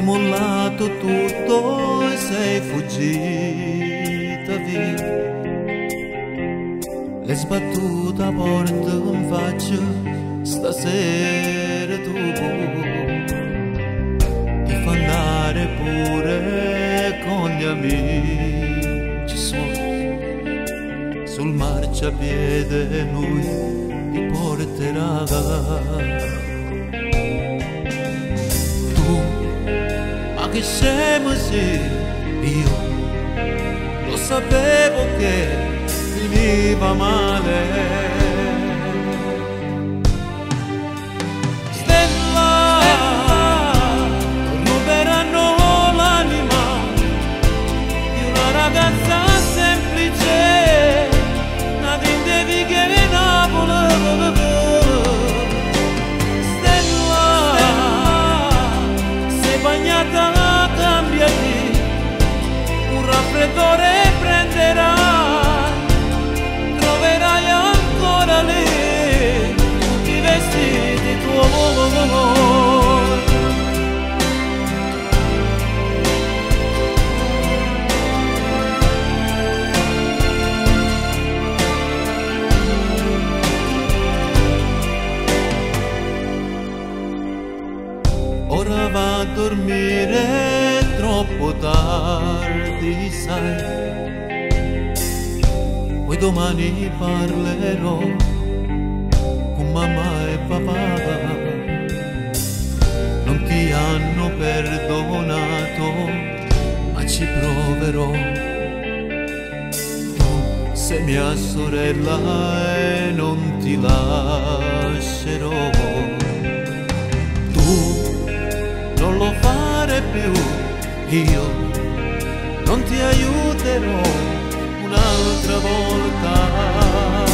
Hai mollato tutto e sei fuggita via. L'hai sbattuta a porta in faccia, stasera tu ti fa andare pure con gli amici suoi. Sul marciapiede lui ti porterà. Ma che scemo sei, io lo sapevo che finiva male. Stella, ruberanno l'anima di una ragazza semplice, una dindevi che Napoli. Bagnata, cambiati, un raffreddore prenderai, troverai ancora lì tutti i vestiti tuoi. Ora va a dormire, troppo tardi sai, poi domani parlerò con mamma e papà. Non ti hanno perdonato, ma ci proverò. Tu sei mia sorella e non ti lascerò. Non lo fare più, io non ti aiuterò un'altra volta.